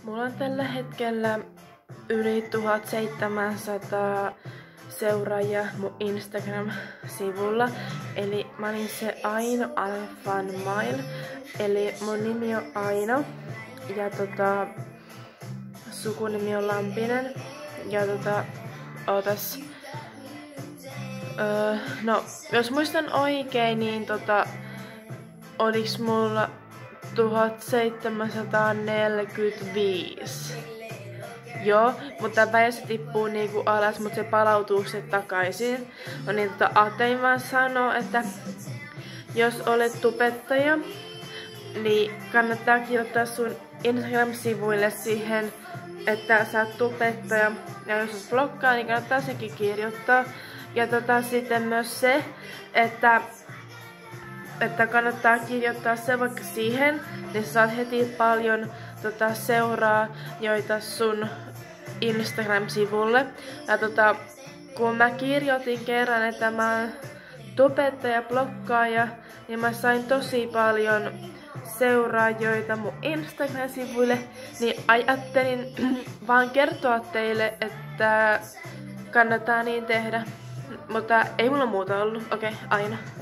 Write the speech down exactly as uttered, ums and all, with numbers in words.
Mulla on tällä hetkellä yli tuhatseitsemänsataa seuraajia mun Instagram-sivulla. Eli mä olin se Aino Alfan Mail. Eli mun nimi on Aino. Ja tota, sukunimi on Lampinen. Ja tota, ootas. Öö, no, jos muistan oikein, niin tota, oliks mulla tuhatseitsemänsataaneljäkymmentäviisi. Joo, mutta päivä se tippuu niinku alas, mutta se palautuu sitten takaisin. No niin, tota, ajattelin vaan sanoa, että jos olet tubettaja, niin kannattaa kirjoittaa sun Instagram-sivuille siihen, että sä oot tubettaja. Ja jos oot bloggaa, niin kannattaa sekin kirjoittaa. Ja tota, sitten myös se, että että kannattaa kirjoittaa se vaikka siihen, niin sä saat heti paljon tota, seuraa joita sun Instagram-sivulle. Ja tota, kun mä kirjoitin kerran, että mä oon tubettaja, bloggaaja, niin mä sain tosi paljon seuraajoita mun Instagram-sivuille, niin ajattelin vaan kertoa teille, että kannattaa niin tehdä. Mutta ei mulla muuta ollut. Okei, okay, aina.